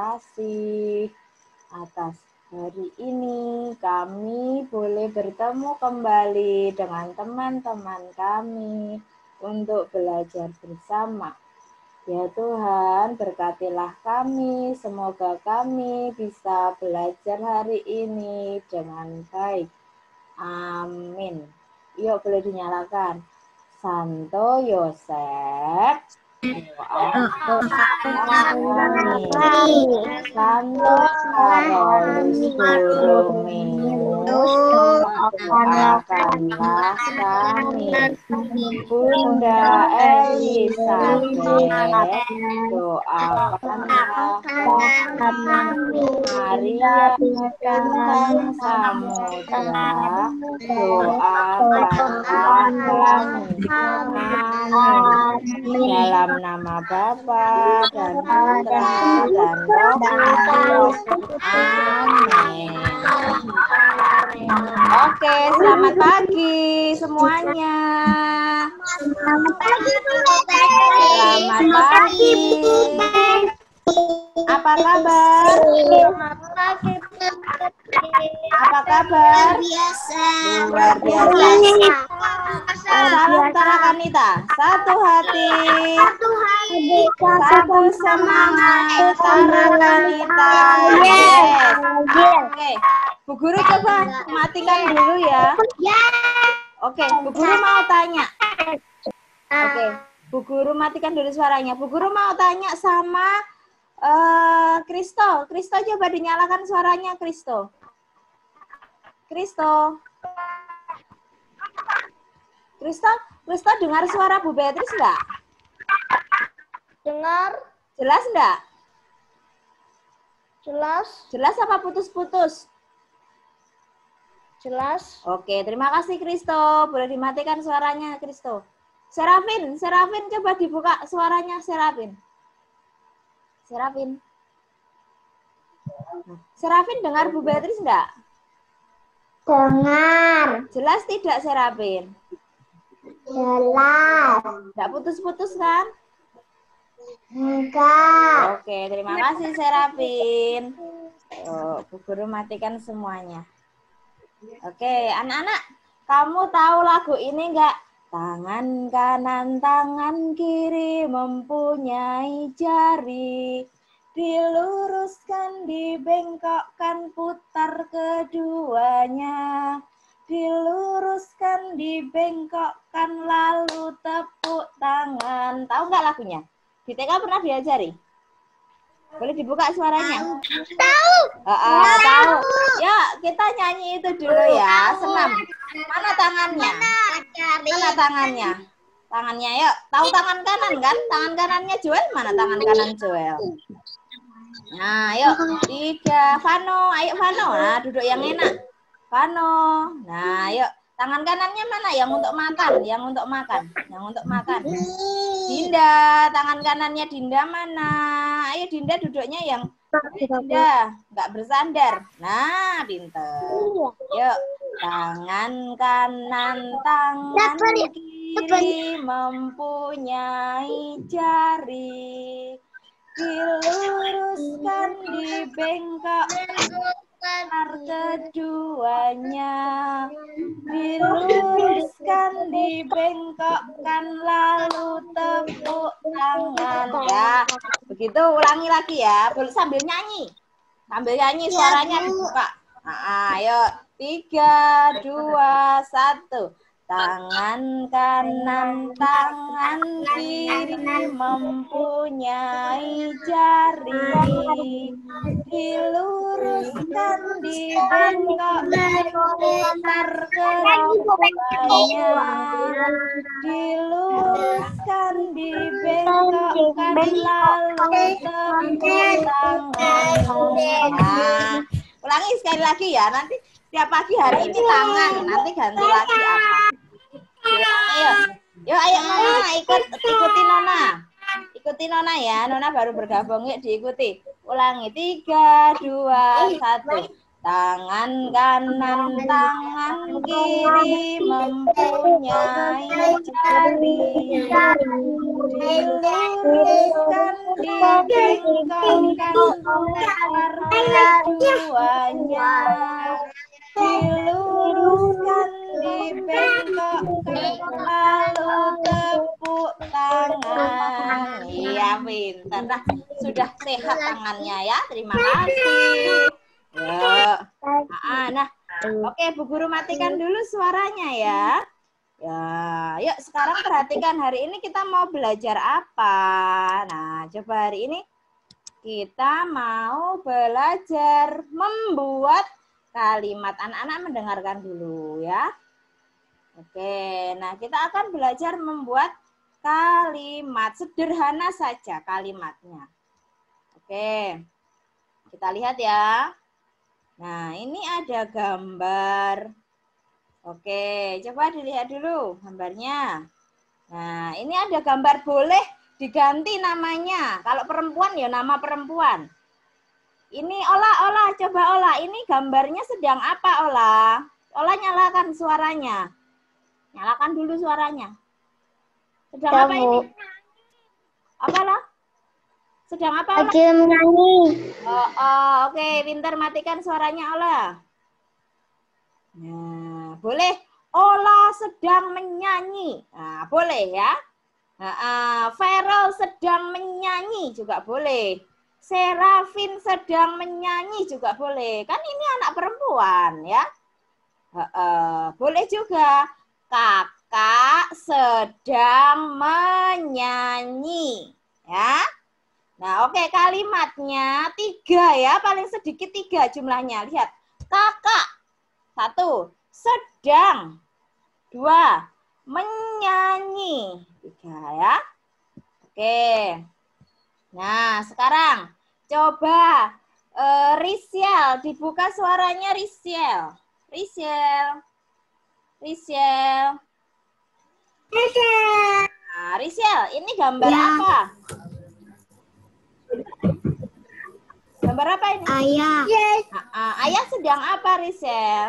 kasih atas hari ini. Kami boleh bertemu kembali dengan teman-teman kami untuk belajar bersama. Ya Tuhan, berkatilah kami, semoga kami bisa belajar hari ini dengan baik. Amin. Yuk, boleh dinyalakan. Santo Yosef, doakan kami. Santo Karolus Borromeus, doakanlah kami. Bunda Elizabeth, doakanlah kami. Maria Bintang Samudra, doakanlah kami. Amin. Dalam nama Bapa dan Putra dan Roh Kudus. Amin. Oke, selamat pagi semuanya. Selamat pagi. Selamat pagi. Apa kabar? Apa kabar? Luar biasa. Salam Tara Kanita. Satu hati. Satu semangat Tara Kanita. Yes. Oke. Bu Guru coba matikan dulu ya. Oke, Bu Guru mau tanya. Oke, Bu Guru matikan dulu suaranya. Bu Guru mau tanya sama Kristo. Kristo coba dinyalakan suaranya, Kristo. Kristo. Kristo dengar suara Bu Beatrice enggak? Dengar? Jelas enggak? Jelas? Jelas apa putus-putus? Jelas. Oke, terima kasih Kristo. Boleh dimatikan suaranya, Kristo. Serafin coba dibuka suaranya, Serafin. Serafin dengar Bu Beatrice enggak? Dengar. Jelas tidak, Serafin? Jelas. Enggak putus-putus kan? Enggak. Oke, terima kasih Serafin. Bu Guru matikan semuanya. Oke, anak-anak, kamu tahu lagu ini enggak? Tangan kanan, tangan kiri mempunyai jari. Diluruskan, dibengkokkan, putar keduanya. Diluruskan, dibengkokkan, lalu tepuk tangan. Tahu nggak lagunya? Di TK pernah diajari? Boleh dibuka suaranya? Tahu. Tahu. Ya, kita nyanyi itu dulu ya. Senam. Mana tangannya? Mana tangannya? Tangannya, yuk. Tahu tangan kanan kan? Tangan kanannya Joel. Mana tangan kanan Joel? Nah, yuk. 3. Vano. Ayo Vano. Nah, duduk yang enak. Vano. Nah, yuk. Tangan kanannya mana? Yang untuk makan. Yang untuk makan. Yang untuk makan. Dinda. Tangan kanannya Dinda mana? Ayo Dinda duduknya yang Dinda. Nggak bersandar. Nah, pinter. Yuk. Tangan kanan, tangan kiri mempunyai jari. Diluruskan, dibengkokkan keduanya. Diluruskan, dibengkokkan, lalu tepuk tangan. Ya, begitu ulangi lagi ya. Boleh sambil nyanyi. Sambil nyanyi suaranya dibuka. Nah, ayo 3, 2, 1. Tangan kanan, tangan kiri mempunyai jari. Diluruskan, dibengkokkan, putar keduanya. Diluruskan, dibengkokkan, lalu tepuk tangan. Nah, ulangi sekali lagi ya. Nanti tiap pagi hari ini tangan, nanti ganti lagi apa? Ayo, ayo Nona ikuti Nona. Ikuti Nona ya. Nona baru bergabung, yuk diikuti. Ulangi 3, 2, 1. Tangan kanan, tangan kiri mempunyai jari. diluruskan, dibengkokkan keduanya, diluruskan, dibengkokkan, lalu tepuk tangan. Iya, pintar. Nah, sudah sehat tangannya ya. Terima kasih. Ya. Nah, oke, Bu Guru matikan dulu suaranya ya. Ya, yuk sekarang perhatikan hari ini kita mau belajar apa. Nah, coba hari ini kita mau belajar membuat kalimat. Anak-anak mendengarkan dulu ya. Oke, nah kita akan belajar membuat kalimat. Sederhana saja kalimatnya. Oke, kita lihat ya. Nah, ini ada gambar. Oke, coba dilihat dulu gambarnya. Nah, ini ada gambar, boleh diganti namanya. Kalau perempuan ya nama perempuan. Ini Ola, coba Ola. Ini gambarnya sedang apa, Ola? Ola nyalakan suaranya. Nyalakan dulu suaranya. Sedang apa ini? Apalah? Sedang apa, Ola? Lagi menyanyi. Oke, pintar matikan suaranya, Ola. Nah, boleh Ola sedang menyanyi. Nah, boleh ya. Feral sedang menyanyi juga boleh. Serafin sedang menyanyi juga boleh. Kan ini anak perempuan ya. Boleh juga kakak sedang menyanyi ya. Nah, oke, kalimatnya 3 ya, paling sedikit 3 jumlahnya. Lihat, kakak 1, sedang 2, menyanyi 3 ya. Oke. Nah, sekarang coba Risiel, dibuka suaranya Risiel. Risiel. Nah, Risiel, ini gambar apa? Gambar apa ini? Ayah. Ayah sedang apa, Risiel?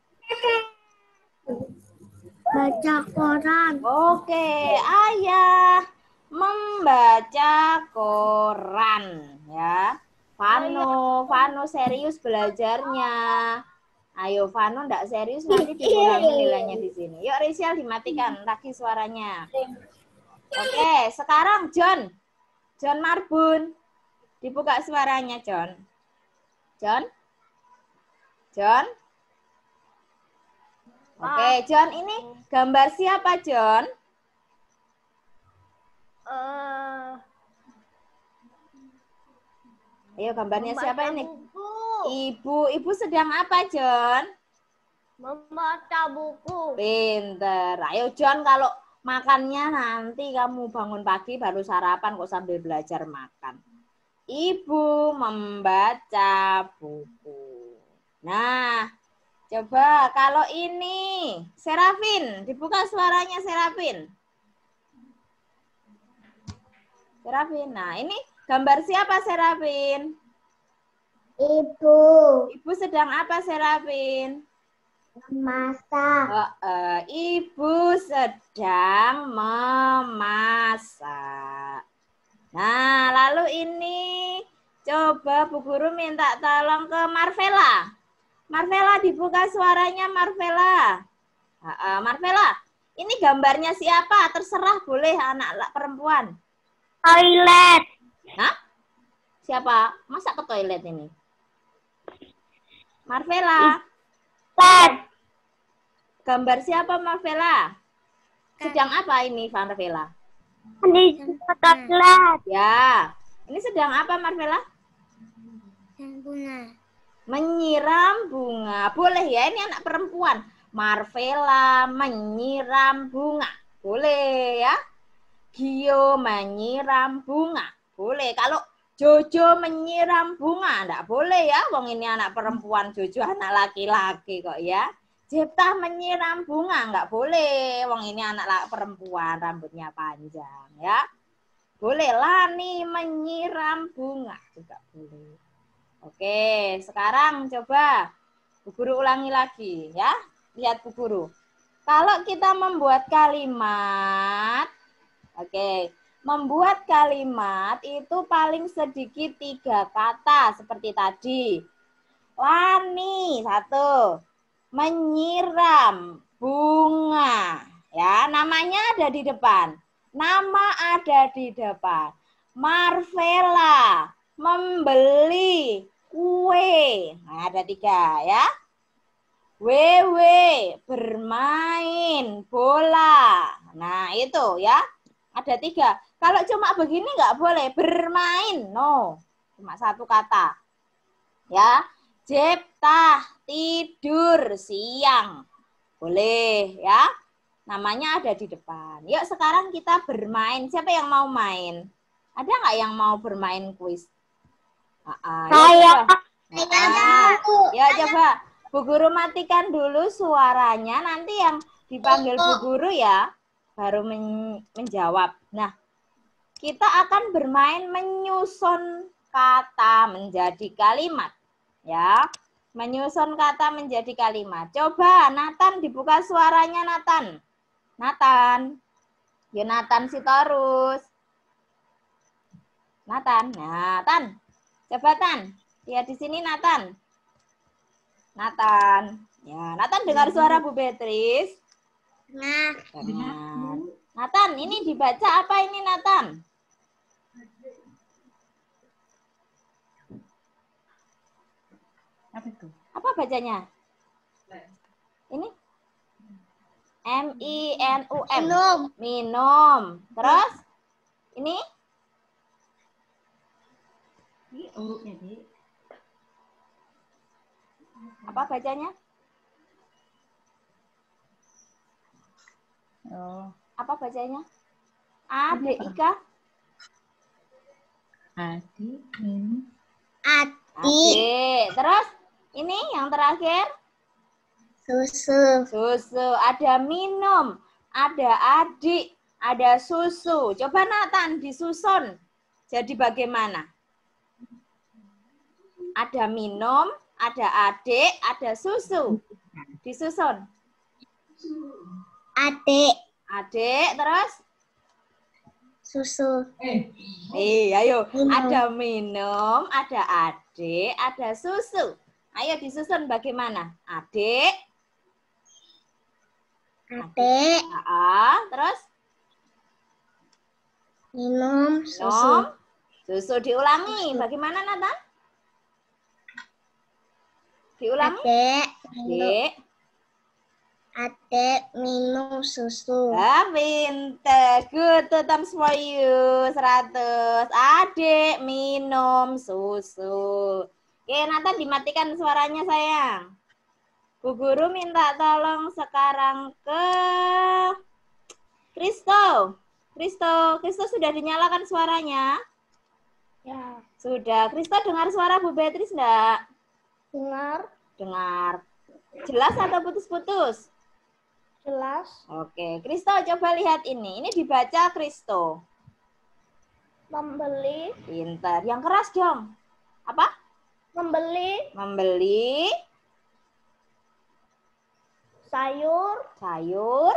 Baca koran. Oke, ayah membaca koran ya. Vano serius belajarnya. Ayo Vano enggak serius nanti dikurangi nilainya di sini. Yuk Risiel dimatikan lagi suaranya. Oke, sekarang John Marbun. Dibuka suaranya, John. Oke, John, ini gambar siapa, John? Ayo, gambarnya siapa ini? Ibu sedang apa, John? Membaca buku. Pinter. Ayo, John, kalau makannya nanti kamu bangun pagi baru sarapan kok sambil belajar makan. Ibu membaca buku. Nah, coba kalau ini Serafin, dibuka suaranya Serafin. Nah ini gambar siapa Serafin? Ibu. Ibu sedang apa Serafin? Memasak. Ibu sedang memasak. Nah, lalu ini coba Bu Guru minta tolong ke Marvela. Marvela, dibuka suaranya Marvela. Marvela, ini gambarnya siapa? Terserah, boleh anak perempuan. Toilet. Hah? Siapa? Masa ke toilet ini? Marvela. Gambar siapa Marvela? Sedang apa ini Marvela? Di toilet. Ya, ini sedang apa Marvela? Bunga. Menyiram bunga. Boleh ya, ini anak perempuan. Marvela menyiram bunga. Boleh ya. Gio menyiram bunga. Boleh. Kalau Jojo menyiram bunga, enggak boleh ya. Wong ini anak perempuan, Jojo anak laki-laki kok ya. Jeptah menyiram bunga, enggak boleh. Wong ini anak perempuan, rambutnya panjang ya. Boleh. Lani menyiram bunga juga boleh. Oke, sekarang coba Bu Guru ulangi lagi ya. Lihat Bu Guru. Kalau kita membuat kalimat, oke, membuat kalimat itu paling sedikit 3 kata seperti tadi. Lani, 1. Menyiram bunga. Ya, namanya ada di depan. Nama ada di depan. Marvela, membeli kue. Nah, ada 3 ya. Wewe, bermain bola. Nah, itu ya. Ada 3. Kalau cuma begini nggak boleh. Bermain, no. Cuma 1 kata. Ya. Jeptah, tidur siang. Boleh ya. Namanya ada di depan. Yuk sekarang kita bermain. Siapa yang mau main? Ada nggak yang mau bermain kuis? Saya. Ya coba. Bu Guru matikan dulu suaranya. Nanti yang dipanggil Bu Guru ya. Baru menjawab. Nah, kita akan bermain menyusun kata menjadi kalimat. Ya, menyusun kata menjadi kalimat. Coba Nathan dibuka suaranya Nathan. Nathan. Ya Nathan Sitorus. Nathan. Nah, Tan. Coba Tan. Lihat di sini Nathan. Nathan. Ya, Nathan dengar suara Bu Beatrice? Nah. Dengar. Nathan, ini dibaca apa ini Nathan? Apa itu? Apa bacanya? Ini? M-I-N-U-M. Minum. Minum. Terus? Ini? Ini urutnya, Dik. Apa bacanya? Oh, Apa bacanya? A-D-I-K? adik minum. Adik. Terus? Ini yang terakhir? Susu. Susu. Ada minum. Ada adik. Ada susu. Coba Nathan disusun. Jadi bagaimana? Ada minum, ada adik, ada susu. Disusun. Adik. Adik, terus? Susu. Ayo. Minum. Ada minum, ada adik, ada susu. Ayo disusun bagaimana? Adik. Adik. Terus? Minum. Susu. Minum. Susu diulangi. Bagaimana Nathan? Diulangi. Adik. Minum. Adik. Adik minum susu. Pinter. Good. Two times for you. 100. Adik minum susu. Oke, Nathan dimatikan suaranya sayang. Bu Guru minta tolong sekarang ke Kristo. Kristo sudah dinyalakan suaranya? Ya. Sudah. Kristo dengar suara Bu Beatrice enggak? Dengar. Dengar. Jelas atau putus-putus? Jelas. Oke, Kristo coba lihat ini. Ini dibaca Kristo. Membeli. Pintar. Yang keras dong. Apa? Membeli. Membeli Sayur. sayur.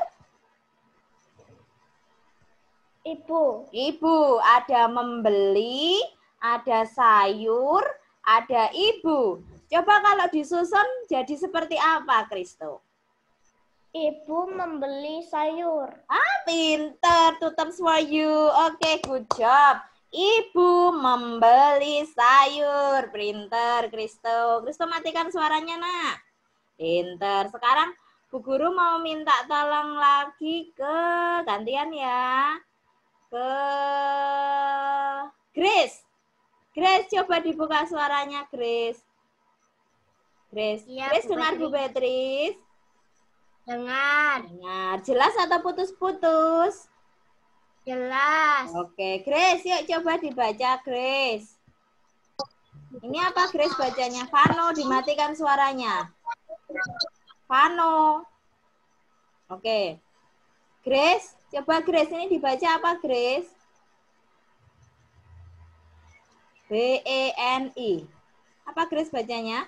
Ibu. Ibu. Ada membeli, ada sayur, ada ibu. Coba kalau disusun jadi seperti apa, Kristo? Ibu membeli sayur. Pinter. Two times for you. Oke, good job. Ibu membeli sayur. Pinter, Kristo. Kristo matikan suaranya, nak. Pinter. Sekarang Bu Guru mau minta tolong lagi ke gantian ya. Ke Grace. Grace, coba dibuka suaranya, Grace. Grace, Iya, Grace Bu dengar Bu Beatrice? Dengar. Dengar. Jelas atau putus-putus? Jelas. Oke, Grace, yuk coba dibaca, Grace. Ini apa, Grace bacanya? Vano, dimatikan suaranya. Vano. Oke. Grace, coba Grace, ini dibaca apa, Grace? B-E-N-I. Apa Grace bacanya?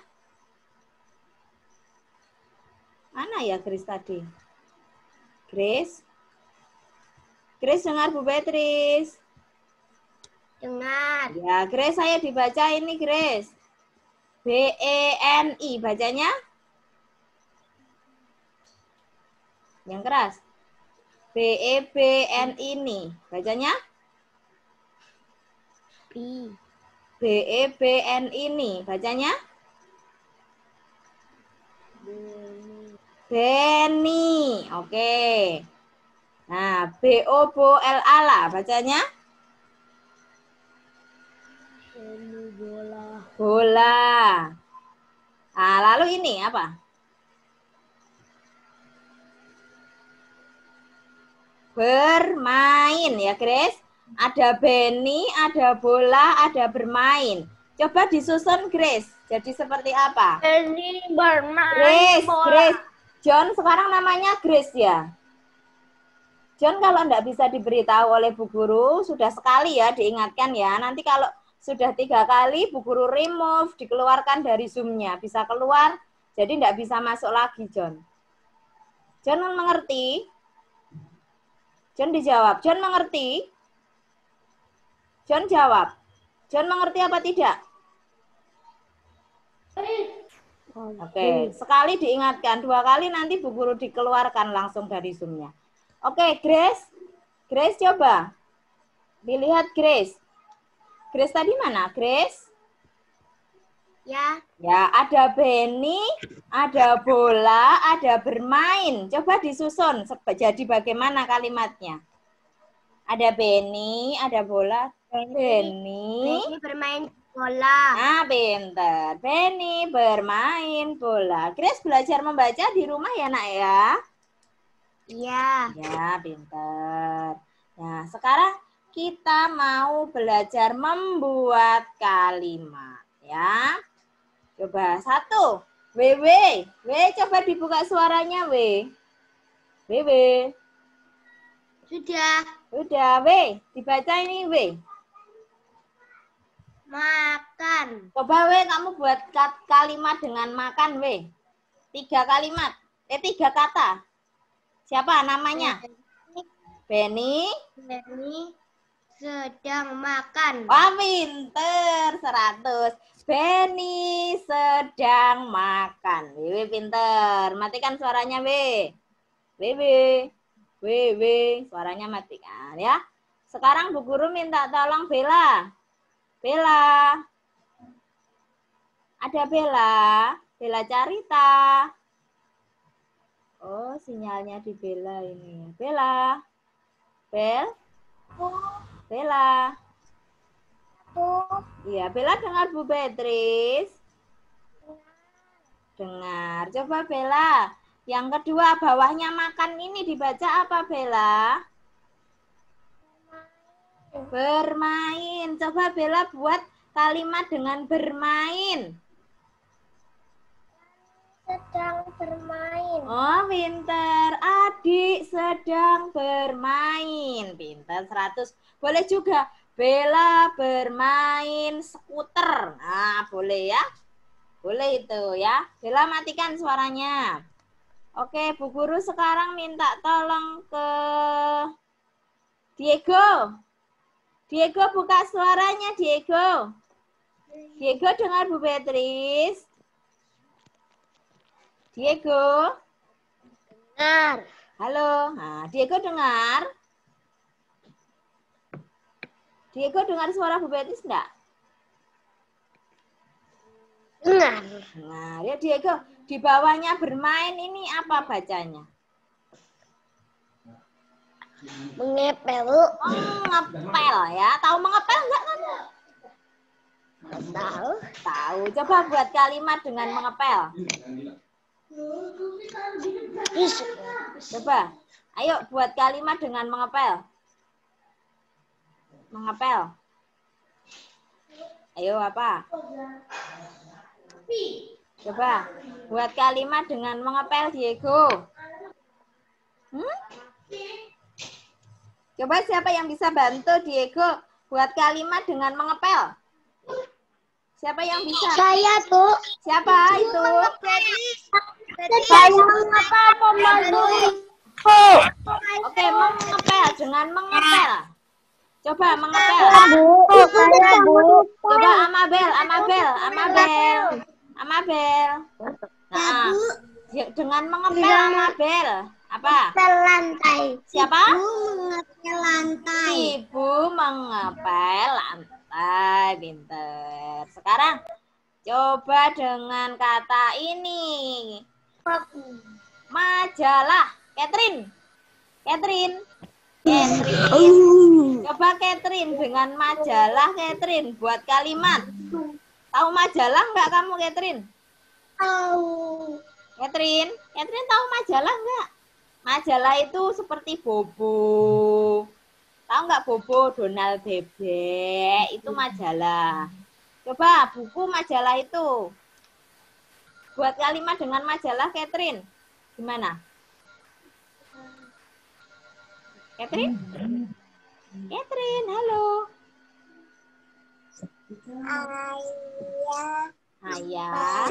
Mana ya Grace tadi? Grace? Grace dengar Bu Beatrice? Dengar. Ya, Grace, saya dibaca ini, Grace. BENI, bacanya? Yang keras. BEBN ini, bacanya? BEBN ini, bacanya? Beni. Oke. Nah, BOBOLA, bacanya? Bola. Nah, lalu ini apa? Bermain ya, Grace. Ada Beni, ada bola, ada bermain. Coba disusun, Grace. Jadi seperti apa? Ini bermain Grace, bola. Grace. John sekarang namanya Grace ya. John kalau enggak bisa diberitahu oleh Bu Guru, sudah sekali ya diingatkan ya. Nanti kalau sudah 3 kali, Bu Guru remove, dikeluarkan dari Zoom-nya. Bisa keluar, jadi enggak bisa masuk lagi, John. John mengerti? John dijawab. John mengerti? John jawab. John mengerti apa tidak? Oke, sekali diingatkan, 2 kali nanti Bu Guru dikeluarkan langsung dari Zoom-nya. Oke, Grace. Grace coba. Dilihat Grace. Grace tadi mana? Grace? Ya. Ya, ada Beni, ada bola, ada bermain. Coba disusun jadi bagaimana kalimatnya? Ada Beni, ada bola. Beni bermain bola. Nah, pinter. Beni bermain bola. Grace belajar membaca di rumah ya, Nak ya? Iya. Ya, pinter. Nah, sekarang kita mau belajar membuat kalimat. Ya. Coba 1. W. W, coba dibuka suaranya, W. W. Sudah. Udah, W. Dibaca ini, W. Makan. Coba, W, kamu buat kalimat dengan makan, W. 3 kalimat. 3 kata. Siapa namanya? Beni. Beni sedang makan. Wah, pinter. 100. Beni sedang makan. W, pinter. Matikan suaranya, W. W. Suaranya matikan, ya. Sekarang Bu Guru minta tolong Bella. Bella. Ada Bella. Bella Carita. Oh, sinyalnya di Bella ini. Bella. Bella. Iya, Bella dengar Bu Beatrice. Dengar. Coba Bella. Yang kedua, bawahnya makan ini dibaca apa, Bella? Bermain. Coba Bella buat kalimat dengan bermain. Sedang bermain. Oh, pinter. Adik sedang bermain. Pinter 100. Boleh juga Bella bermain skuter. Nah, boleh ya. Boleh itu ya. Bella matikan suaranya. Oke, Bu Guru sekarang minta tolong ke Diego. Diego buka suaranya, Diego. Diego dengar Bu Beatrice. Diego. Dengar. Halo. Nah, Diego dengar. Diego dengar suara Bu Beatrice enggak? Dengar. Nah, ya Diego, di bawahnya bermain ini apa bacanya? Mengepel. Mengepel ya. Tahu mengepel enggak kamu? Tahu. Tahu. Coba buat kalimat dengan mengepel. Coba. Ayo buat kalimat dengan mengepel. Mengepel. Ayo apa? Coba buat kalimat dengan mengepel, Diego. Coba siapa yang bisa bantu Diego buat kalimat dengan mengepel? Siapa yang bisa? Saya tuh. Siapa itu? Saya apa pembantu? Oke, mengepel dengan mengepel. Coba mengepel. Coba Amabel. Nah, dengan mengepel Amabel. Apa? Lantai. Siapa? Mengepel lantai. Ibu mengepel lantai. Pinter. Sekarang coba dengan kata ini. Majalah. Catherine. Coba Catherine dengan majalah Catherine buat kalimat. Tahu majalah nggak kamu Catherine? Tahu. Catherine tahu majalah nggak? Majalah itu seperti Bobo. Tahu nggak Bobo? Donald Bebek itu majalah. Coba buku majalah itu. Buat kalimat dengan majalah Catherine. Gimana? Catherine, halo. Ayah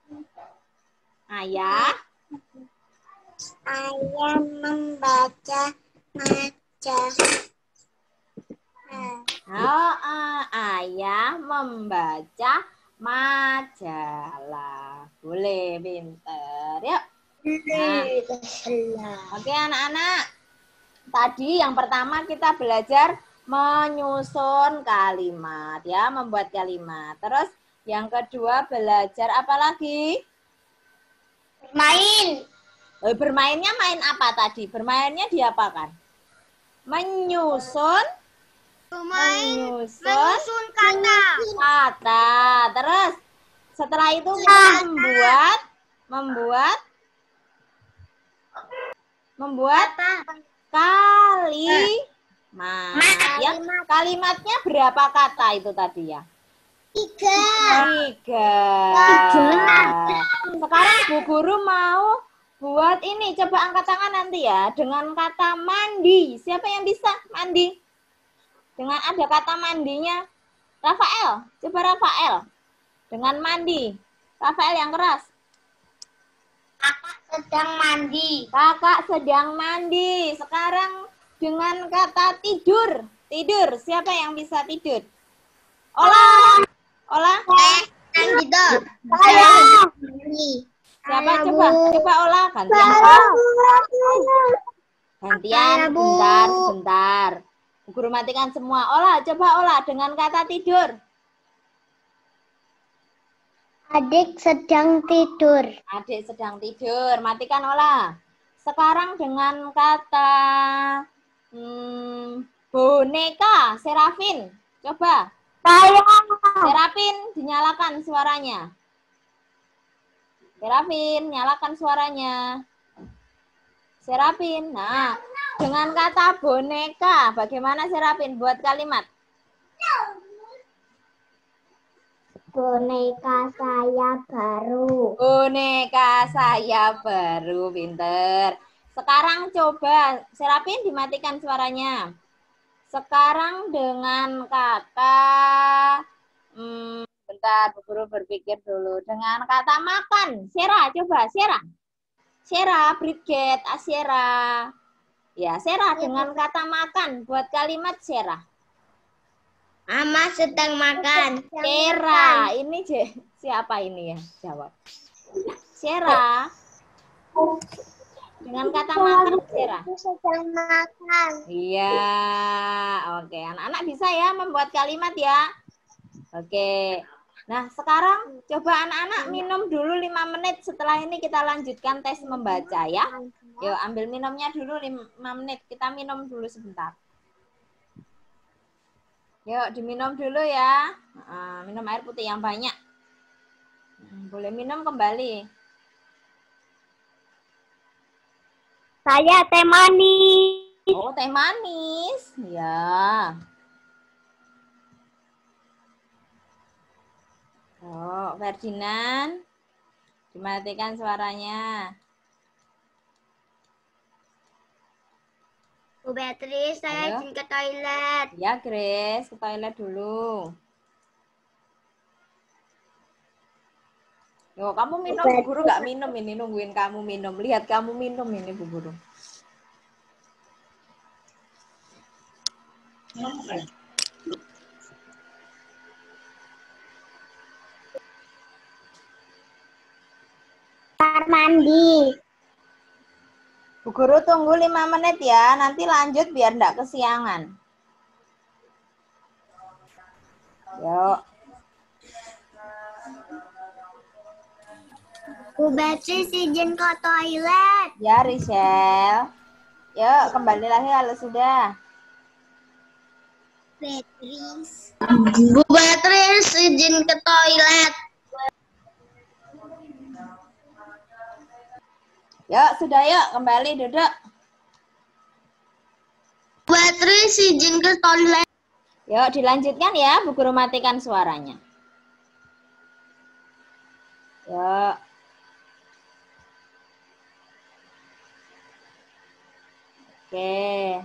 membaca majalah. Ayah membaca majalah. Boleh, pinter. Yuk. Oke, anak-anak. Tadi yang pertama kita belajar menyusun kalimat, ya, membuat kalimat. Terus yang kedua belajar apa lagi? Bermain. Bermainnya main apa tadi? Bermainnya diapakan? Menyusun kata. Terus setelah itu kita membuat kalimat. Ya, kalimatnya berapa kata itu tadi ya? 3. Sekarang Bu Guru mau buat ini. Coba angkat tangan nanti ya. Dengan kata mandi. Siapa yang bisa mandi? Dengan ada kata mandinya. Rafael. Coba Rafael. Dengan mandi. Rafael yang keras. Kakak sedang mandi. Sekarang dengan kata tidur. Siapa yang bisa tidur? Ola. Tidur. Siapa? Coba Ola. Gantian. Sebentar. Guru matikan semua. Coba Ola dengan kata tidur. Adik sedang tidur. Matikan Ola. Sekarang dengan kata boneka, Serafin. Coba. Serafin, dinyalakan suaranya. Serafin. Nah, dengan kata boneka, bagaimana Serafin buat kalimat? Boneka saya baru. Pinter. Sekarang coba Serapin dimatikan suaranya. Sekarang dengan kata bentar, Bu Guru berpikir dulu. Dengan kata makan, Sera, coba Sera, Bridget, Asyera. Ya, Sera dengan kata makan buat kalimat Sera. Mama sedang makan. Sera, ini siapa ini ya? Jawab. Sera. Dengan kata makan, Sera. Sedang makan. Iya, oke. Anak-anak bisa ya membuat kalimat ya. Oke. Nah, sekarang coba anak-anak minum dulu 5 menit. Setelah ini kita lanjutkan tes membaca ya. Yuk, ambil minumnya dulu 5 menit. Kita minum dulu sebentar. Yuk, diminum dulu ya. Minum air putih yang banyak. Boleh minum kembali. Saya teh manis. Oh, teh manis. Ya. Oh, Ferdinand. Dimatikan suaranya. Bu Beatrice, saya izin ke toilet. Ya, Grace, ke toilet dulu. Yo, kamu minum, Bu Guru nggak minum ini, nungguin kamu minum. Lihat kamu minum ini, Bu Guru. Kamar mandi. Bu Guru tunggu 5 menit ya, nanti lanjut biar enggak kesiangan. Yuk. Bu Beatrice izin ke toilet. Ya, Rachel. Yuk, kembali lagi kalau sudah. Beatrice. Bu Beatrice izin ke toilet. Yuk, sudah yuk, kembali duduk. Bu Beatrice izin ke toilet. Yuk, dilanjutkan ya, Bu Guru matikan suaranya. Yuk. Oke.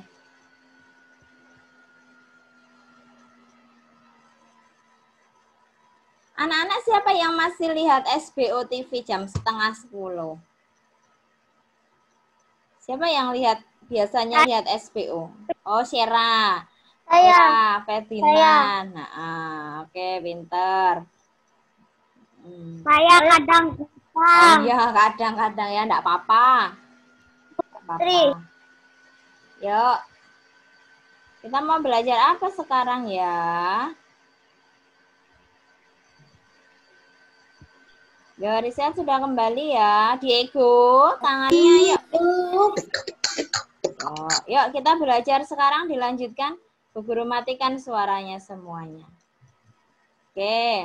Anak-anak siapa yang masih lihat SBO TV jam 9:30? Siapa yang biasanya lihat SBO? Oh, Syera. Saya. Ferdinand. Nah, oke, pinter. Saya kadang Oh, iya, kadang-kadang ya, enggak apa-apa. Yuk. Kita mau belajar apa sekarang ya? Ya, Risa sudah kembali ya. Diego, tangannya yuk. Oh, yuk kita belajar sekarang, dilanjutkan. Bu Guru matikan suaranya semuanya. Oke.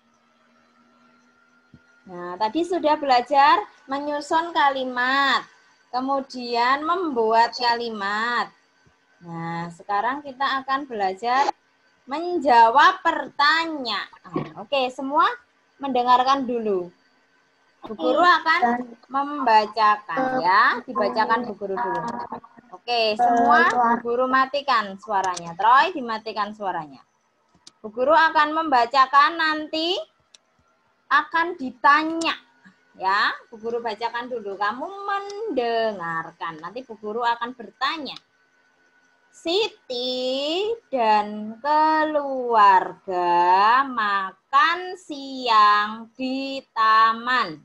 Nah, tadi sudah belajar menyusun kalimat. Kemudian membuat kalimat. Nah, sekarang kita akan belajar menjawab pertanyaan. Oke, semua mendengarkan dulu. Bu Guru akan membacakan ya, dibacakan Bu Guru dulu. Oke, semua Bu Guru matikan suaranya. Troy, dimatikan suaranya. Bu Guru akan membacakan, nanti akan ditanya. Ya, Bu Guru bacakan dulu, kamu mendengarkan. Nanti Bu Guru akan bertanya. Siti dan keluarga makan siang di taman.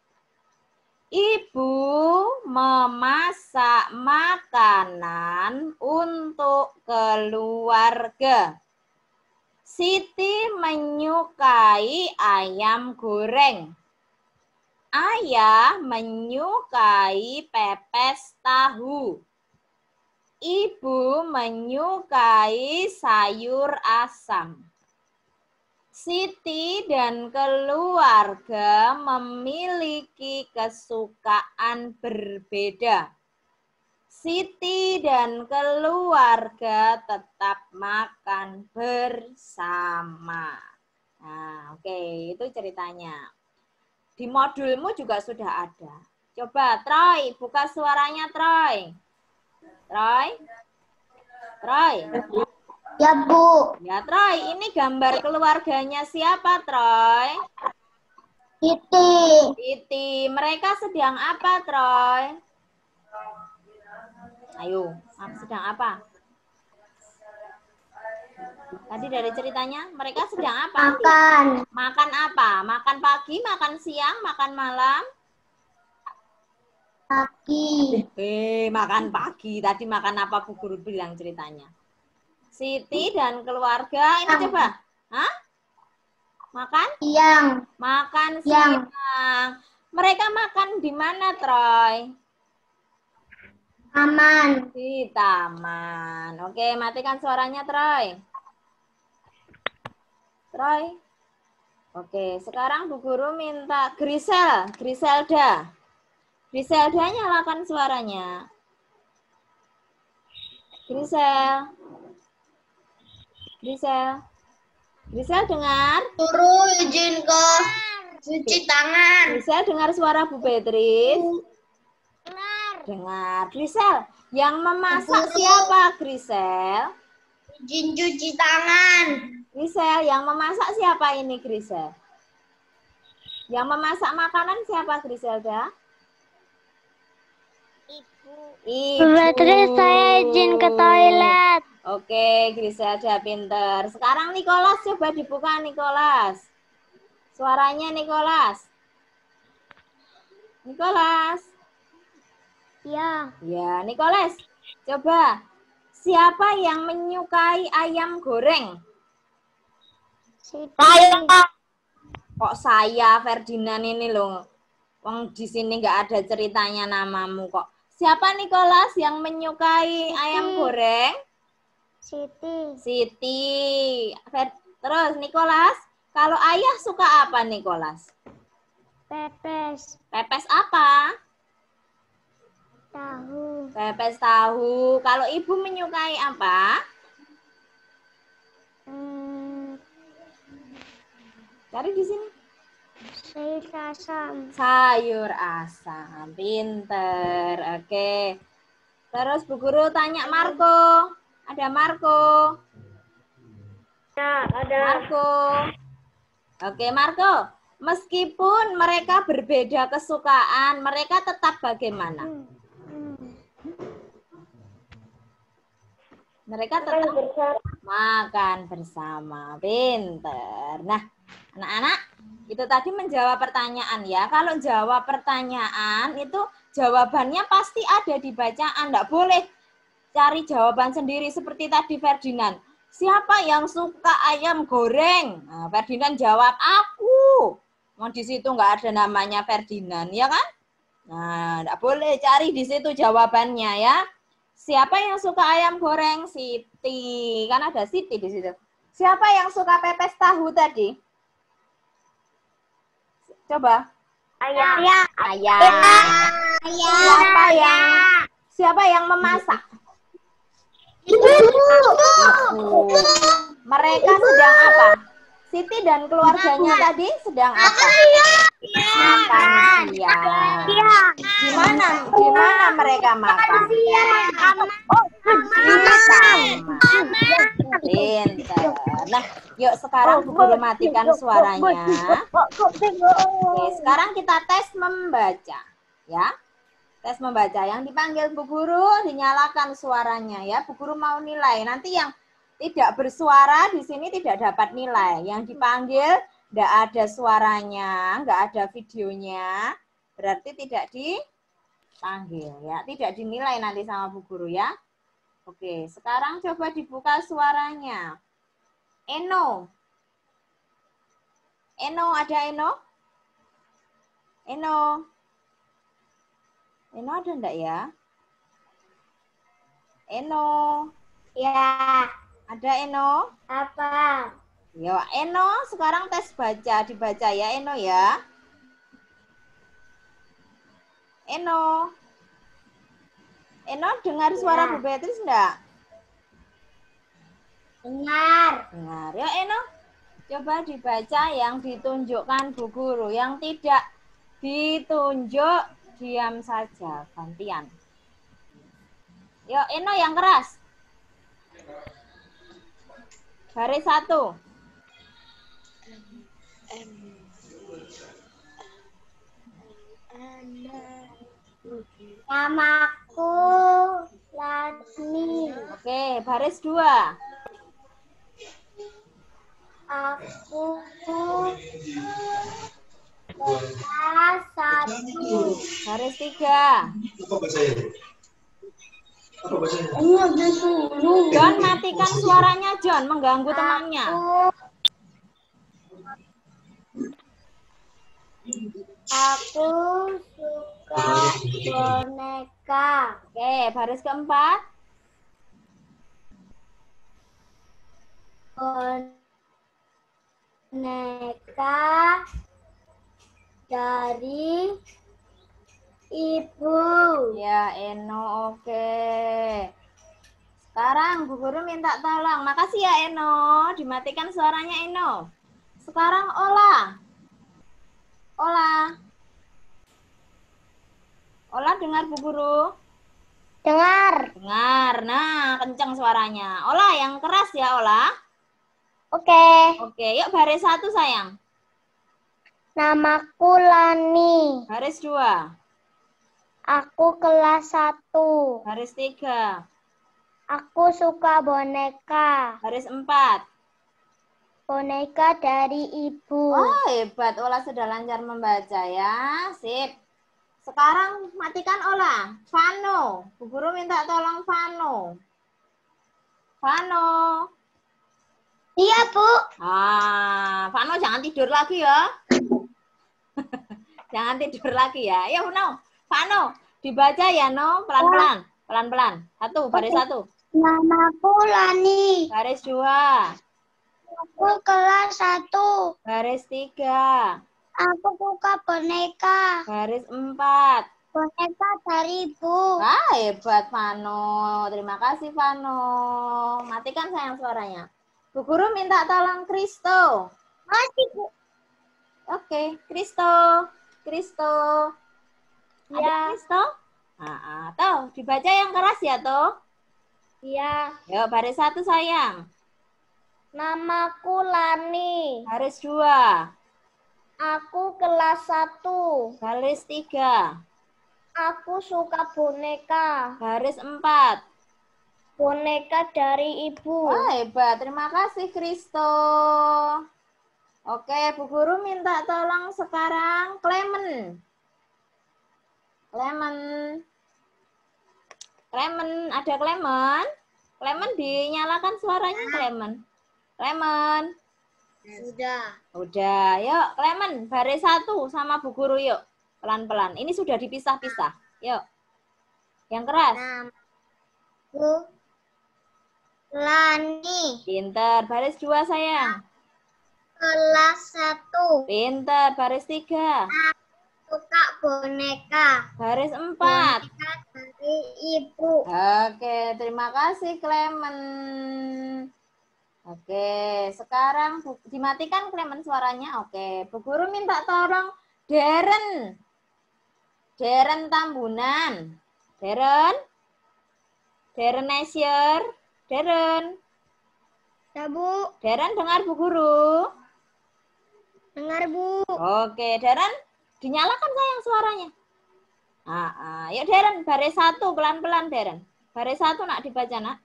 Ibu memasak makanan untuk keluarga. Siti menyukai ayam goreng. Ayah menyukai pepes tahu. Ibu menyukai sayur asam. Siti dan keluarga memiliki kesukaan berbeda. Siti dan keluarga tetap makan bersama. Nah, oke, itu ceritanya. Di modulmu juga sudah ada. Coba, Troy, buka suaranya, Troy. Troy? Ya, Bu. Ya, Troy, ini gambar keluarganya siapa, Troy? Titi. Mereka sedang apa, Troy? Ayo, sedang apa? Tadi dari ceritanya, mereka sedang apa? Makan apa? Makan pagi, makan siang, makan malam? Pagi. Makan pagi. Tadi makan apa Bu Guru bilang ceritanya? Siti dan keluarga, ini coba. Hah? Makan? Siang. Makan siang. Mereka makan di mana, Troy? Taman. Di taman. Oke, matikan suaranya, Troy. Troy. Oke, sekarang Bu Guru minta Griselda. Griselda, nyalakan suaranya. Grisel dengar? Guru izin ke cuci tangan. Grisel dengar suara Bu Beatrice? Dengar. Grisel, yang memasak siapa, Grisel? Izin cuci tangan. Grisel, yang memasak siapa ini, Grisel? Yang memasak makanan siapa, Griselda? Ibu. Ibu. Beatrice, saya izin ke toilet. Oke, Griselda pinter. Sekarang Nicholas, coba dibuka Nicholas. Suaranya Nicholas. Nicholas. Ya. Ya, Nicholas. Coba. Siapa yang menyukai ayam goreng? Saya. Kok saya, Ferdinand ini loh. Wong di sini nggak ada ceritanya namamu kok. Siapa Nicholas yang menyukai ayam goreng? Siti. Siti. Terus Nicholas, kalau ayah suka apa Nicholas? Pepes. Pepes apa? Tahu. Pepes tahu. Kalau ibu menyukai apa? Cari di sini. Sayur asam. Sayur asam. Pinter. Oke. Terus Bu Guru tanya Marco. Ada Marco. Ya, ada. Marco. Oke, Marco. Meskipun mereka berbeda kesukaan, mereka tetap bagaimana? Mereka tetap makan bersama. Pinter. Nah, anak-anak, itu tadi menjawab pertanyaan ya. Kalau jawab pertanyaan itu jawabannya pasti ada di bacaan. Nggak boleh cari jawaban sendiri seperti tadi Ferdinand. Siapa yang suka ayam goreng? Nah, Ferdinand jawab, aku. Mau di situ nggak ada namanya Ferdinand, ya kan? Nah, nggak boleh cari di situ jawabannya ya. Siapa yang suka ayam goreng? Siti. Kan ada Siti di situ. Siapa yang suka pepes tahu tadi? Coba. Ayah. Ayah. Siapa yang memasak? Ibu. Mereka sedang apa? Siti dan keluarganya tadi sedang apa? Makan siang. Gimana mereka makan? Pinter. Nah, yuk sekarang Bu Guru matikan suaranya. Oke, sekarang kita tes membaca, ya. Tes membaca. Yang dipanggil Bu Guru dinyalakan suaranya, ya. Bu Guru mau nilai. Nanti yang tidak bersuara di sini tidak dapat nilai. Yang dipanggil tidak ada suaranya, nggak ada videonya, berarti tidak dipanggil, ya. Tidak dinilai nanti sama Bu Guru, ya. Oke, sekarang coba dibuka suaranya. Eno. Eno, ada Eno? Eno. Eno ada enggak ya? Eno. Ya. Ada Eno? Apa? Yo, Eno, sekarang tes baca, dibaca ya Eno ya. Eno. Eno dengar suara Bu Beatrice enggak? Dengar. Dengar. Ya Eno, coba dibaca yang ditunjukkan Bu Guru. Yang tidak ditunjuk, diam saja, gantian. Yo Eno yang keras. Baris 1. Namaku Lani. Oke, baris 2. Aku kelas 1. Baris 3. John, matikan suaranya John, mengganggu temannya. Aku suka boneka. Oke, baris 4. Boneka dari ibu. Ya, Eno, oke. Sekarang Bu Guru minta tolong. Makasih ya, Eno. Dimatikan suaranya, Eno. Sekarang Ola. Ola. Ola dengar Bu Guru? Dengar. Dengar. Nah, kencang suaranya. Ola, yang keras ya, Ola. Oke. Oke, yuk baris 1, sayang. Namaku Lani. Baris 2. Aku kelas 1. Baris 3. Aku suka boneka. Baris 4. Boneka dari ibu. Oh, hebat. Ola sudah lancar membaca ya. Sip. Sekarang matikan Ola. Vano. Bu guru minta tolong Vano. Vano. Iya, Bu. Vano jangan tidur lagi ya. Jangan tidur lagi ya. Ayo, Vano. Dibaca ya, No. Pelan-pelan. Pelan-pelan. 1, baris 1. Namaku Lani. Baris 2. Aku kelas 1. Baris 3. Aku suka boneka. Baris 4. Boneka dari ibu. Hebat, Vano. Terima kasih, Vano. Matikan sayang suaranya. Bu guru minta tolong Kristo. Masih, Bu. Oke, Kristo. Kristo. Ada Ya. Kristo? Tuh, dibaca yang keras ya, tuh. Iya. Yuk, baris 1, sayang. Namaku Lani. Baris 2. Aku kelas 1. Baris 3. Aku suka boneka. Baris 4. Boneka dari ibu. Hebat. Terima kasih, Kristo. Oke, Bu guru minta tolong sekarang Clement. Clement, ada Clement? Clement dinyalakan suaranya, Clement. Clement. Udah, yuk Clement, baris 1 sama Bu guru yuk. Pelan-pelan. Ini sudah dipisah-pisah. Yuk. Yang keras. Namaku Lani. Pinter. Baris 2, sayang. Kelas 1. Pinter. Baris 3. Suka boneka. Baris 4. Boneka dari ibu. Oke, terima kasih Clement. Oke, sekarang dimatikan Clement suaranya. Oke, Bu guru minta tolong Deren. Deren Tambunan. Deren. Deren Nesyer. Deren. Ya, Bu. Deren dengar Bu guru. Dengar, Bu. Oke, Deren dinyalakan sayang suaranya. Yuk Deren, baris 1 pelan-pelan Deren. Baris 1 nak dibaca nak.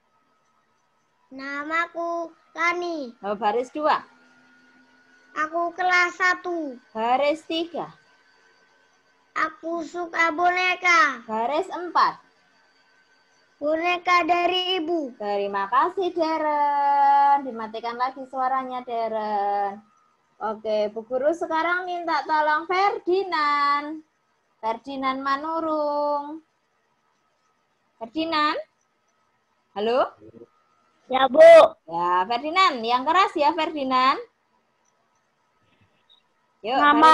Namaku Lani. Baris 2. Aku kelas 1. Baris 3. Aku suka boneka. Baris 4. Boneka dari ibu. Terima kasih Deren. Dimatikan lagi suaranya Deren. Oke, Bu guru sekarang minta tolong Ferdinand. Ferdinand Manurung. Ferdinand? Halo? Ya, Bu. Ya, Ferdinand. Yang keras ya, Ferdinand. Yuk,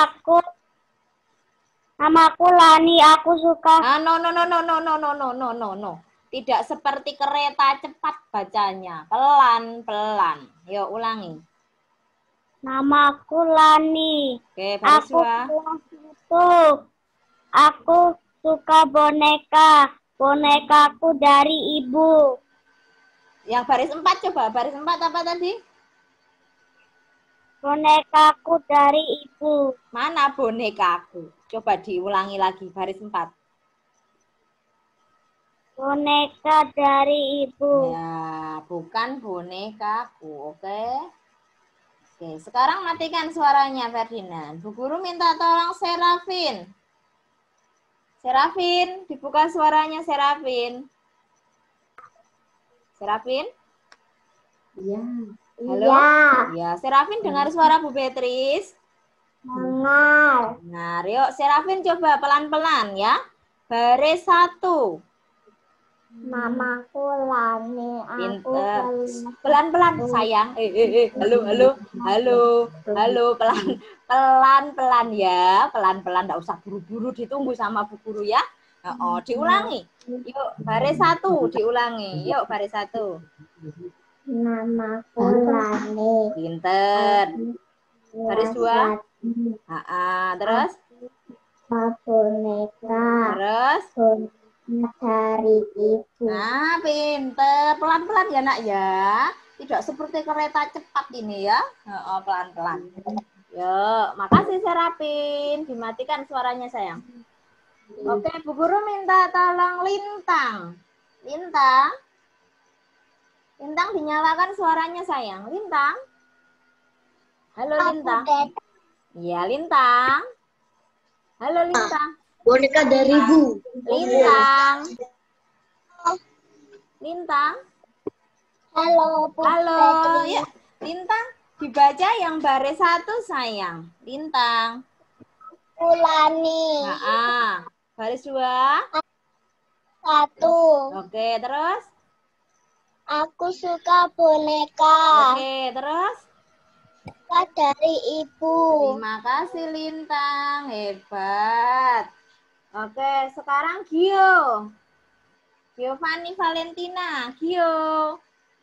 Namaku Lani. Aku suka. No. Tidak seperti kereta cepat bacanya. Pelan-pelan. Yuk, ulangi. Namaku Lani. Oke, baris Aku 2. kelas 1. Aku suka boneka. Bonekaku dari ibu. Yang baris 4 coba. Baris 4 apa tadi? Bonekaku dari ibu. Mana bonekaku? Coba diulangi lagi. Baris 4. Boneka dari ibu. Ya, bukan bonekaku. Oke. Oke, sekarang matikan suaranya Ferdinand. Bu guru minta tolong Serafin. Serafin, dibuka suaranya Serafin. Serafin? Iya. Halo? Ya, Serafin dengar suara Bu Beatrice? Dengar. Nah, yuk Serafin coba pelan-pelan ya. Baris 1. Namaku Lani. Aku Pinter. kelas Pelan-pelan sayang. Halo. Pelan-pelan ya. Pelan-pelan, enggak usah buru-buru, ditunggu sama Bu guru ya. Diulangi. Yuk, baris 1 diulangi. Yuk, baris 1. Namaku Lani. Pinter. Baris 2. Terus? Boneka. Terus? Dari ibu. Nah, pinter. Pelan-pelan ya, Nak ya. Tidak seperti kereta cepat ini ya. Pelan-pelan. Yuk, makasih Serapin. Dimatikan suaranya sayang. Oke, Bu guru minta tolong Lintang. Lintang. Lintang dinyalakan suaranya sayang. Lintang. Halo Lintang. Iya Lintang. Halo Lintang. Boneka dari Bu. Lintang. Lintang. Halo, Halo. Ya, Lintang dibaca yang baris 1 sayang. Lintang. Pulani. Baris 2. 1. Oke, terus? Aku suka boneka. Oke, terus? Suka dari ibu. Terima kasih Lintang, hebat. Oke, sekarang Gio. Giovanni Valentina, Gio.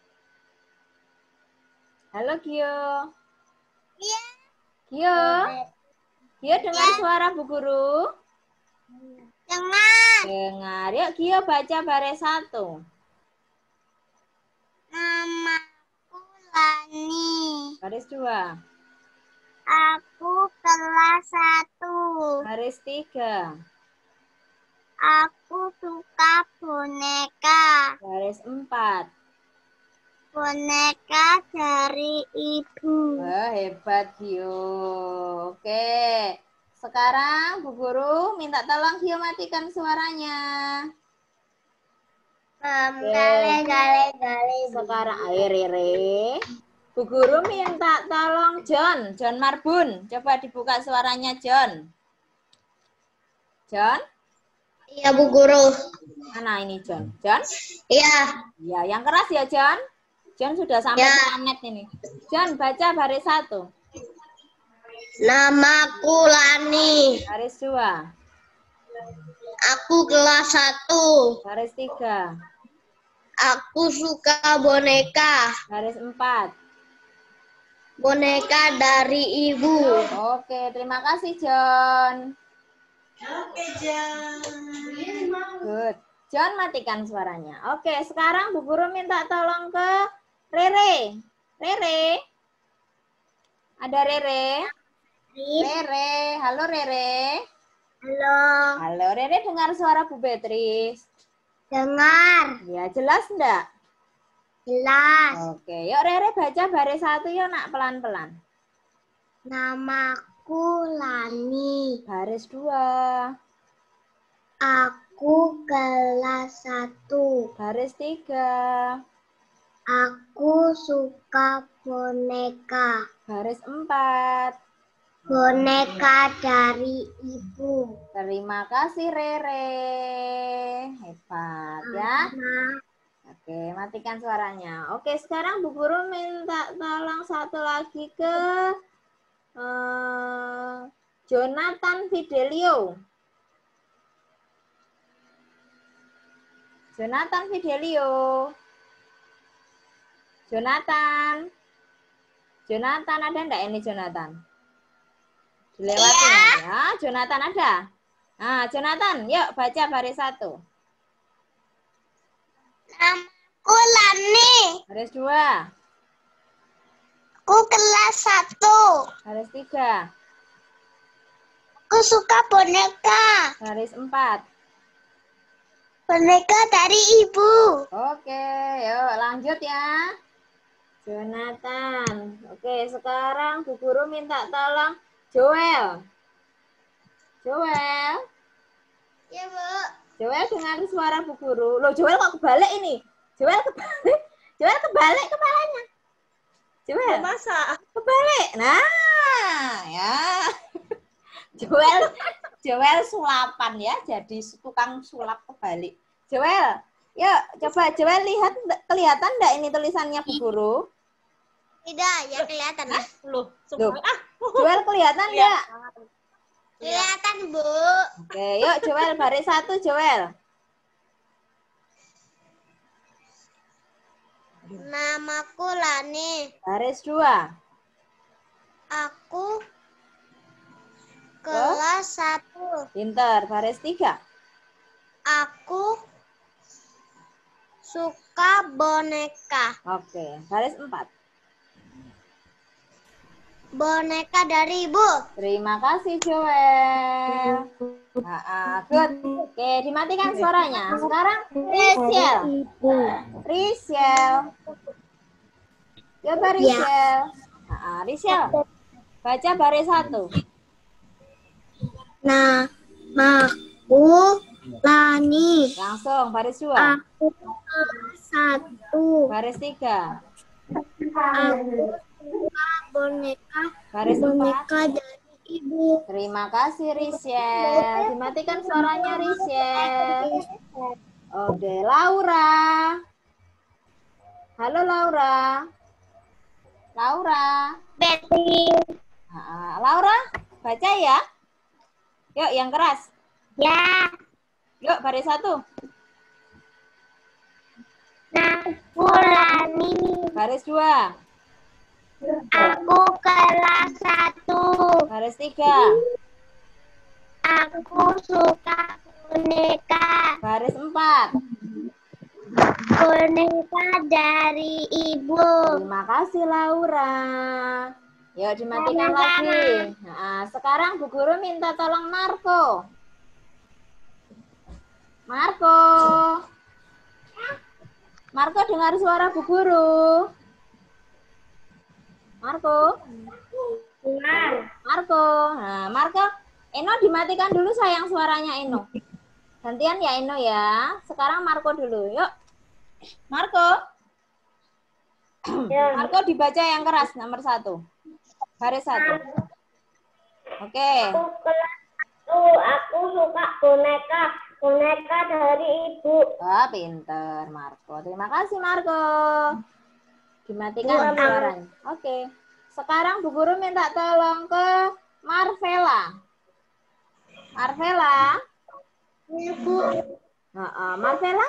Halo Gio. Iya. Gio. Gio dengar suara Bu Guru? Dengar. Dengar. Yuk Gio baca baris 1. Namaku Lani. Baris 2. Aku kelas 1. Baris 3. Aku suka boneka. Baris 4. Boneka dari ibu. Wah, hebat Gio. Oke. Sekarang Bu Guru minta tolong Gio matikan suaranya. Gale. Sekarang ayo Rere. Bu Guru minta tolong John Marbun. Coba dibuka suaranya John. John? Iya Bu Guru. Mana ini John? John? Iya. Ya, yang keras ya John. John sudah sampai Ya. planet ini. John baca baris 1. Namaku Lani. Baris 2. Aku kelas 1. Baris 3. Aku suka boneka. Baris 4. Boneka dari ibu. Oke, terima kasih John. Oke, Jan. Good. John matikan suaranya. Oke, sekarang Bu Guru minta tolong ke Rere. Rere. Ada Rere? Rere. Halo Rere. Halo. Halo Rere, dengar suara Bu Beatrice? Dengar. Ya, jelas enggak? Jelas. Oke, yuk Rere baca baris 1 yuk nak, pelan-pelan. Namaku Lani. Baris 2. Aku kelas 1. Baris 3. Aku suka boneka. Baris 4. Boneka dari ibu. Terima kasih Rere. Hebat ya. Oke, matikan suaranya. Oke, sekarang Bu Guru minta tolong satu lagi ke Jonathan Fidelio. Jonathan Fidelio. Jonathan. Jonathan ada enggak ini Jonathan? Dilewatin ya. Jonathan ada. Nah, Jonathan, yuk baca baris 1. Namaku Lani. Baris 2. Aku kelas 1. Baris 3. Aku suka boneka. Baris 4. Boneka dari ibu. Oke, yuk lanjut ya. Jonathan. Oke, sekarang Bu Guru minta tolong Joel. Joel. Ya, Bu. Joel dengar suara Bu Guru. Loh, Joel kok kebalik ini? Joel kebalik. Joel kebalik kepalanya. Joel. Masa? Kebalik. Nah, ya. Joel sulapan ya, jadi tukang sulap kebalik. Joel, yuk coba Joel lihat, kelihatan enggak ini tulisannya Bu Guru? Tidak, ya kelihatan ya. Loh. Joel kelihatan enggak? Kelihatan, Bu. Oke, yuk Joel baris 1 Joel. Namaku Lani. Baris 2. Aku kelas 1. Pinter, baris 3. Aku suka boneka. Oke, baris 4. Boneka dari ibu. Terima kasih Joel. Good. Oke, dimatikan suaranya. Sekarang Risiel. Risiel. Coba Risiel. Risiel. Baca baris 1. Namaku Lani. Langsung baris 2. Aku kelas 1. Baris 3. Aku suka boneka. Baris 4. Boneka dari ibu. Terima kasih Risiel. Dimatikan suaranya Risiel. Oke, Laura. Halo Laura. Laura. Betty. Laura, baca ya. Yuk, yang keras. Ya. Yuk, baris 1. Namaku Lani. Baris 2. Aku kelas 1. Baris 3. Aku suka boneka. Baris 4. Boneka dari ibu. Terima kasih Laura. Yuk, dimatikan lagi. Sekarang Bu Guru minta tolong Marco. Marco dengar suara Bu Guru. Marco. Marco. Eno dimatikan dulu sayang suaranya Eno. Gantian ya Eno ya. Sekarang Marco dulu. Yuk. Marco. Marco dibaca yang keras nomor 1. Baris 1. Oke. Aku kelas 1. Aku suka boneka. Boneka dari ibu. Wah, pinter Marco. Terima kasih Marco. Dimatikan suaranya. Oke. Sekarang Bu Guru minta tolong ke Marvela. Marvela. Ibu. Marvela.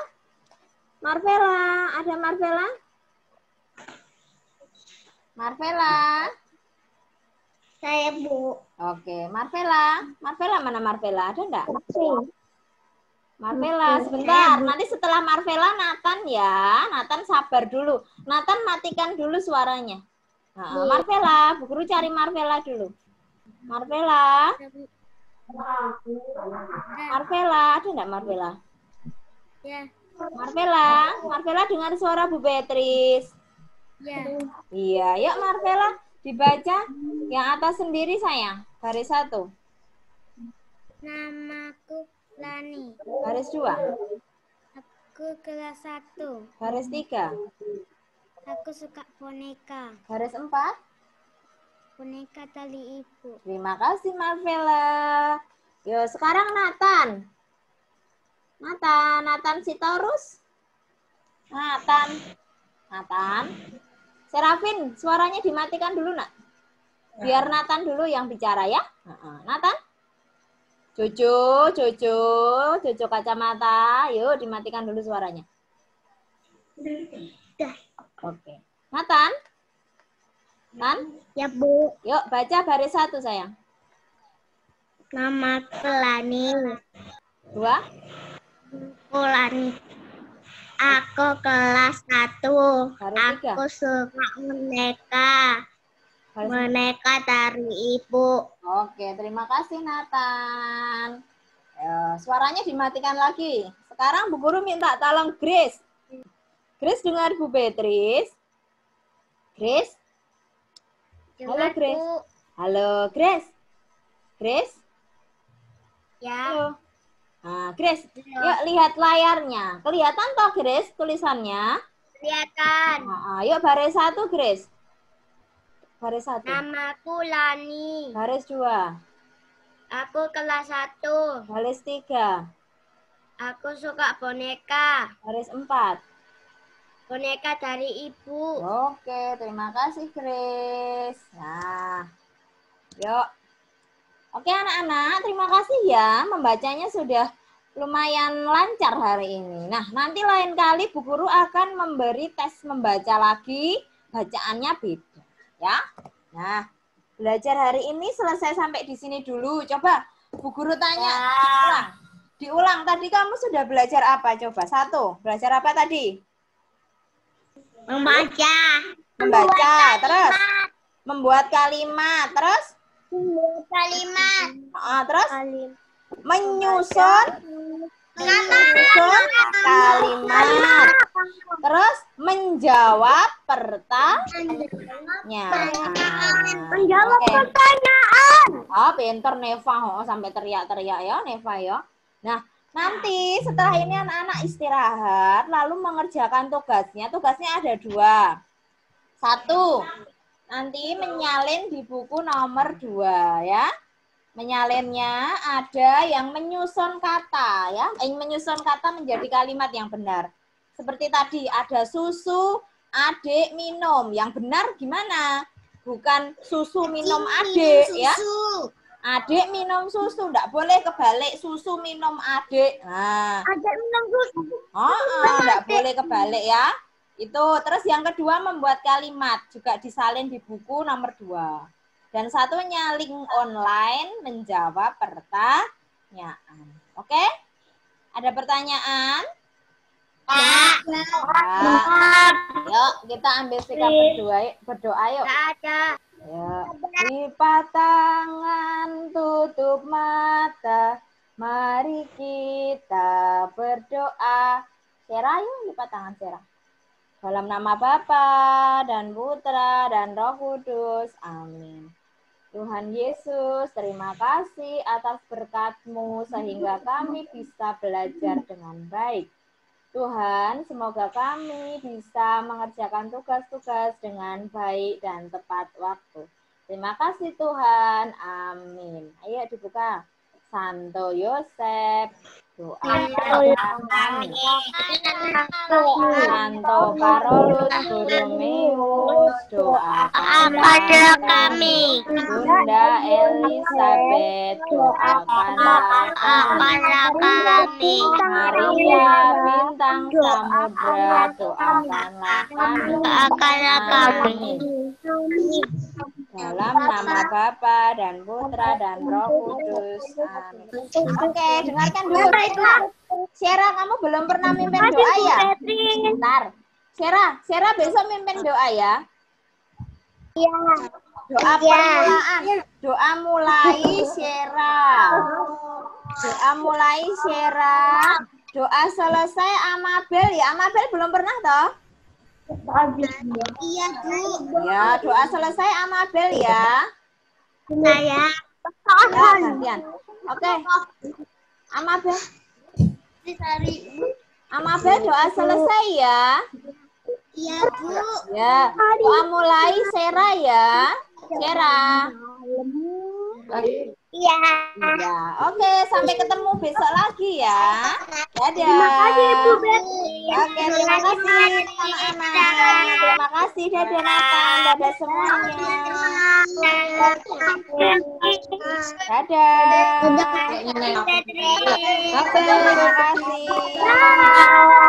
Ada Marvela? Marvela. Saya Bu. Oke, Marvela. Marvela mana Marvela? Ada enggak? Marvela, sebentar. Nanti setelah Marvela, Nathan ya. Nathan sabar dulu. Nathan matikan dulu suaranya. Marvela, Bu Guru cari Marvela dulu. Marvela. Marvela, ada enggak Marvela? Ya. Marvela dengar suara Bu Beatrice. Ya. Iya, yuk Marvela dibaca yang atas sendiri sayang. Baris 1. Namaku Lani. Baris 2. Aku kelas 1. Baris 3. Aku suka boneka. Baris 4. Boneka dari ibu. Terima kasih Marvela. Yuk sekarang Nathan. Nathan Sitorus. Nathan. Serafin, suaranya dimatikan dulu, Nak. Biar Nathan dulu yang bicara ya. Nathan. Cucu kacamata. Yuk dimatikan dulu suaranya. Oke. Nathan. Ya Bu. Yuk baca baris 1 sayang. Namaku Lani. 2. Lani. Aku kelas 1. Baris 3. Aku suka boneka. Baris Boneka dari ibu. Oke, terima kasih Nathan. Suaranya dimatikan lagi. Sekarang Bu Guru minta tolong Grace. Grace dengar Bu Beatrice. Grace. Halo Grace. Halo Grace. Grace. Ya. Halo. Grace, yuk lihat layarnya. Kelihatan toh Grace tulisannya? Kelihatan. Yuk baris 1 Grace. Baris 1. Namaku Lani. Baris 2. Aku kelas 1. Baris 3. Aku suka boneka. Baris 4. Boneka dari ibu. Oke, terima kasih Grace. Nah, yuk. Oke anak-anak, terima kasih ya. Membacanya sudah lumayan lancar hari ini. Nah, nanti lain kali Bu Guru akan memberi tes membaca lagi. Bacaannya beda. Ya. Nah, belajar hari ini selesai sampai di sini dulu. Coba Bu Guru tanya. Diulang. Tadi kamu sudah belajar apa? Coba 1. Belajar apa tadi? Membaca. Terus membuat kalimat, terus Membuat kalimat. terus Menyusun kalimat. Terus menjawab pertanyaan. Menjawab Oke. pertanyaan. Oh, pinter Neva. Oh, sampai teriak-teriak ya, Neva ya. Nah, nanti setelah ini anak-anak istirahat, lalu mengerjakan tugasnya. Tugasnya ada 2. 1, nanti menyalin di buku nomor 2 ya. Menyalinnya ada yang menyusun kata ya. Menyusun kata menjadi kalimat yang benar. Seperti tadi ada susu adik minum. Yang benar gimana? Bukan susu minum adik ya. Adik minum susu, enggak boleh kebalik susu minum adik. Nah, Adik minum susu. enggak boleh kebalik ya. Itu. Terus yang kedua membuat kalimat juga disalin di buku nomor 2. Dan satunya link online menjawab pertanyaan. Oke? Ada pertanyaan? Ya. Yuk, kita ambil sikap berdoa yuk. Ya. Lipat tangan, tutup mata. Mari kita berdoa. Sera, yuk lipat tangan Sera. Dalam nama Bapa dan Putra dan Roh Kudus. Amin. Tuhan Yesus, terima kasih atas berkat-Mu sehingga kami bisa belajar dengan baik. Tuhan, semoga kami bisa mengerjakan tugas-tugas dengan baik dan tepat waktu. Terima kasih Tuhan. Amin. Ayo dibuka. Santo Yosef, doakan kami. Santo Karolus Borromeus, doakan kami. Bunda Elizabeth, doakanlah kami. Maria Bintang Samudra, doakanlah kami. Dalam nama Bapa dan Putra dan Roh Kudus. Amin. Oke, dengarkan dulu kita. Sera, kamu belum pernah mimpin doa ya? Bentar. Sera besok mimpin doa ya? Iya. Doa permulaan. Doa mulai Sera. Doa mulai Sera. Doa selesai Amabel ya. Amabel belum pernah toh? Iya, Bu. Ya, doa selesai Amabel ya. Saya. Ya, gantian. Oke. Amabel. Amabel doa selesai ya. Iya, Bu. Ya, doa mulai Sera ya. Sera. Iya. Ya, oke, sampai ketemu besok lagi ya. Dadah. Terima kasih, Bu Betty. Oke, terima kasih anak-anak. Terima kasih, dadah Nathan, dadah semuanya. Dadah. Oke, terima kasih.